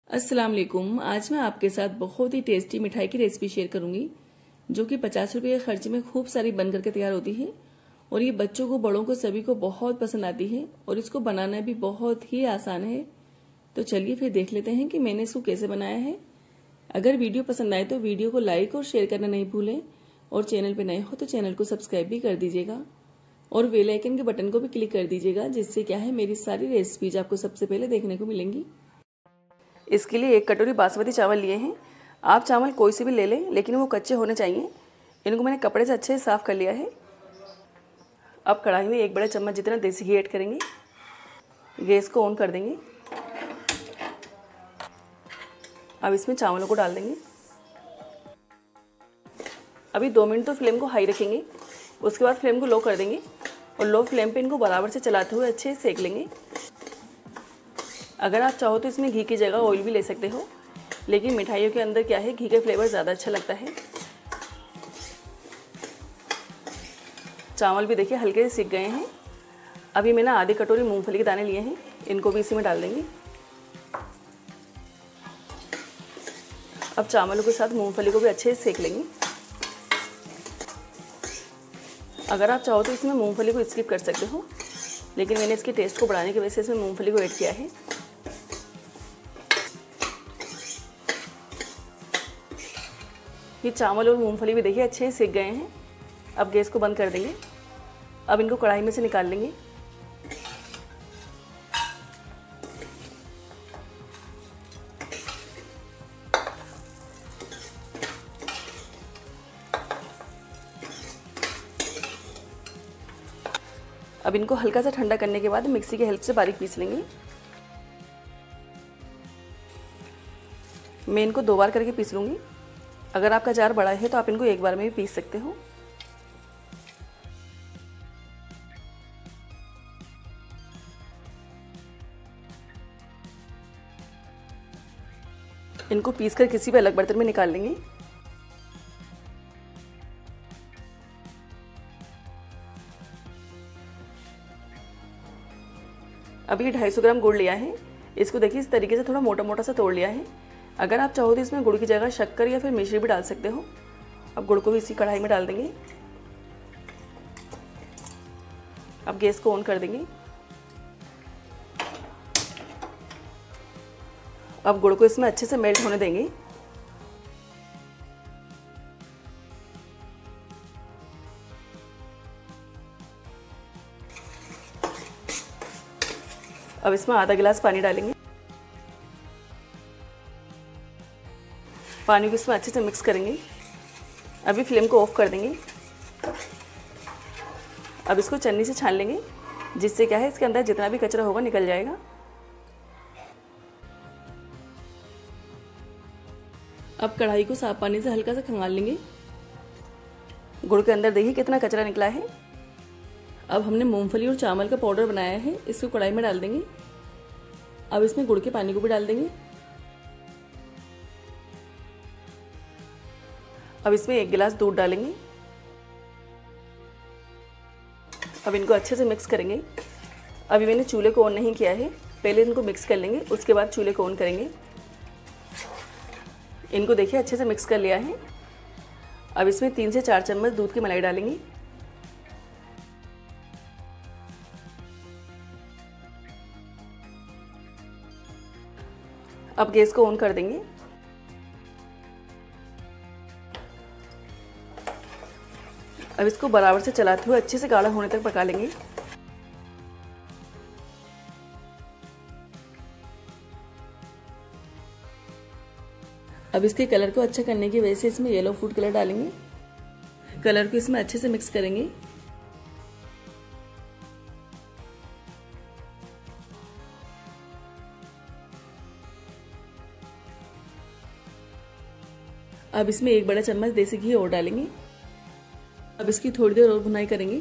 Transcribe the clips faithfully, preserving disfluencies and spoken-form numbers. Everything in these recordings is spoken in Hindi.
अस्सलाम वालेकुम। आज मैं आपके साथ बहुत ही टेस्टी मिठाई की रेसिपी शेयर करूंगी जो कि पचास रुपये के खर्च में खूब सारी बन करके तैयार होती है और ये बच्चों को, बड़ों को, सभी को बहुत पसंद आती है और इसको बनाना भी बहुत ही आसान है। तो चलिए फिर देख लेते हैं कि मैंने इसको कैसे बनाया है। अगर वीडियो पसंद आए तो वीडियो को लाइक और शेयर करना नहीं भूलें और चैनल पर नए हो तो चैनल को सब्सक्राइब भी कर दीजिएगा और बेल आइकन के बटन को भी क्लिक कर दीजिएगा, जिससे क्या है मेरी सारी रेसिपीज आपको सबसे पहले देखने को मिलेंगी। इसके लिए एक कटोरी बासमती चावल लिए हैं। आप चावल कोई से भी ले लें, लेकिन वो कच्चे होने चाहिए। इनको मैंने कपड़े से अच्छे से साफ़ कर लिया है। अब कढ़ाई में एक बड़ा चम्मच जितना देसी घी ऐड करेंगे। गैस को ऑन कर देंगे। अब इसमें चावलों को डाल देंगे। अभी दो मिनट तो फ्लेम को हाई रखेंगे, उसके बाद फ्लेम को लो कर देंगे और लो फ्लेम पे इनको बराबर से चलाते हुए अच्छे से सेक लेंगे। अगर आप चाहो तो इसमें घी की जगह ऑयल भी ले सकते हो, लेकिन मिठाइयों के अंदर क्या है, घी का फ्लेवर ज़्यादा अच्छा लगता है। चावल भी देखिए हल्के से सिक गए हैं। अभी मैंने आधी कटोरी मूंगफली के दाने लिए हैं, इनको भी इसी में डाल देंगे। अब चावलों के साथ मूंगफली को भी अच्छे से सेक लेंगे। अगर आप चाहो तो इसमें मूंगफली को स्किप कर सकते हो, लेकिन मैंने इसके टेस्ट को बढ़ाने की वजह से इसमें मूंगफली को ऐड किया है। ये चावल और मूंगफली भी देखिए अच्छे से सिक गए हैं। अब गैस को बंद कर देंगे। अब इनको कढ़ाई में से निकाल लेंगे। अब इनको हल्का सा ठंडा करने के बाद मिक्सी की हेल्प से बारीक पीस लेंगे। मैं इनको दो बार करके पीस लूँगी। अगर आपका जार बड़ा है तो आप इनको एक बार में भी पीस सकते हो। इनको पीसकर किसी भी अलग बर्तन में निकाल लेंगे। अभी ढाई सौ ग्राम गुड़ लिया है। इसको देखिए इस तरीके से थोड़ा मोटा मोटा सा तोड़ लिया है। अगर आप चाहो तो इसमें गुड़ की जगह शक्कर या फिर मिश्री भी डाल सकते हो। अब गुड़ को भी इसी कढ़ाई में डाल देंगे। अब गैस को ऑन कर देंगे। अब गुड़ को इसमें अच्छे से मेल्ट होने देंगे। अब इसमें आधा गिलास पानी डालेंगे। पानी को इसमें अच्छे से मिक्स करेंगे। अभी फ्लेम को ऑफ कर देंगे। अब इसको छन्नी से छान लेंगे, जिससे क्या है इसके अंदर जितना भी कचरा होगा निकल जाएगा। अब कढ़ाई को साफ पानी से हल्का सा खंगाल लेंगे। गुड़ के अंदर देखिए कितना कचरा निकला है। अब हमने मूंगफली और चावल का पाउडर बनाया है, इसको कढ़ाई में डाल देंगे। अब इसमें गुड़ के पानी को भी डाल देंगे। अब इसमें एक गिलास दूध डालेंगे। अब इनको अच्छे से मिक्स करेंगे। अभी मैंने चूल्हे को ऑन नहीं किया है, पहले इनको मिक्स कर लेंगे, उसके बाद चूल्हे को ऑन करेंगे। इनको देखिए अच्छे से मिक्स कर लिया है। अब इसमें तीन से चार चम्मच दूध की मलाई डालेंगे। अब गैस को ऑन कर देंगे। अब इसको बराबर से चलाते हुए अच्छे से गाढ़ा होने तक पका लेंगे। अब इसके कलर को अच्छा करने की वजह से इसमें येलो फूड कलर डालेंगे। कलर को इसमें अच्छे से मिक्स करेंगे। अब इसमें एक बड़ा चम्मच देसी घी और डालेंगे। अब इसकी थोड़ी देर और भुनाई करेंगे।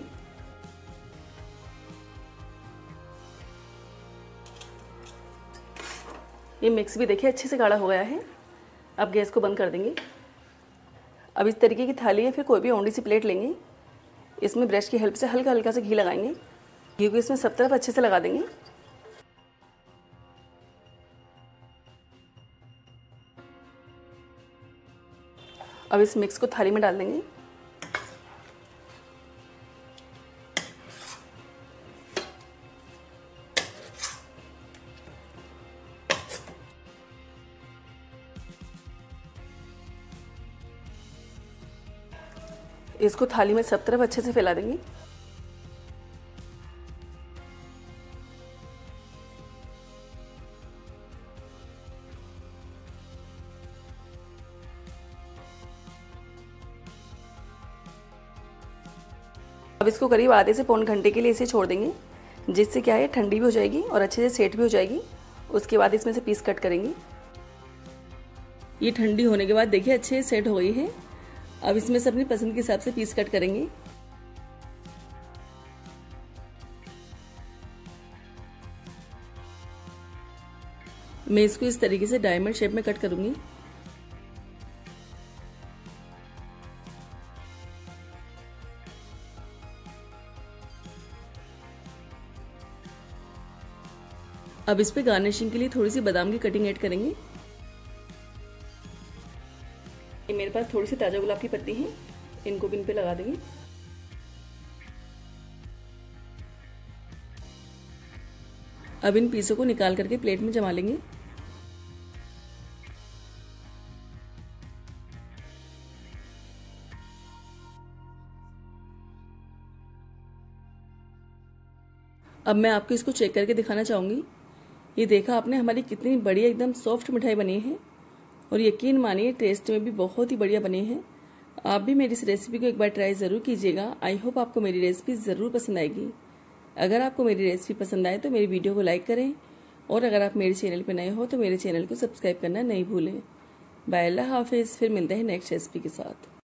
ये मिक्स भी देखिए अच्छे से गाढ़ा हो गया है। अब गैस को बंद कर देंगे। अब इस तरीके की थाली या फिर कोई भी औंधी सी प्लेट लेंगे। इसमें ब्रश की हेल्प से हल्का हल्का से घी लगाएंगे। घी को इसमें सब तरफ अच्छे से लगा देंगे। अब इस मिक्स को थाली में डाल देंगे। इसको थाली में सब तरफ अच्छे से फैला देंगे। अब इसको करीब आधे से पौन घंटे के लिए इसे छोड़ देंगे, जिससे क्या है ठंडी भी हो जाएगी और अच्छे से सेट भी हो जाएगी। उसके बाद इसमें से पीस कट करेंगे। ये ठंडी होने के बाद देखिए अच्छे से सेट हो गई है। अब इसमें से अपनी पसंद के हिसाब से पीस कट करेंगे। मैं इसको इस तरीके से डायमंड शेप में कट करूंगी। अब इस पे गार्निशिंग के लिए थोड़ी सी बादाम की कटिंग ऐड करेंगे। ये मेरे पास थोड़ी सी ताजा गुलाब की पत्ती है, इनको भी इन पे लगा देंगे। अब इन पीसों को निकाल करके प्लेट में जमा लेंगे। अब मैं आपको इसको चेक करके दिखाना चाहूंगी। ये देखा आपने हमारी कितनी बढ़िया एकदम सॉफ्ट मिठाई बनी है और यकीन मानिए टेस्ट में भी बहुत ही बढ़िया बनी है। आप भी मेरी इस रेसिपी को एक बार ट्राई ज़रूर कीजिएगा। आई होप आपको मेरी रेसिपी ज़रूर पसंद आएगी। अगर आपको मेरी रेसिपी पसंद आए तो मेरी वीडियो को लाइक करें और अगर आप मेरे चैनल पर नए हो तो मेरे चैनल को सब्सक्राइब करना नहीं भूलें। बाय, अल्लाह हाफिज़। फिर मिलते हैं नेक्स्ट रेसिपी के साथ।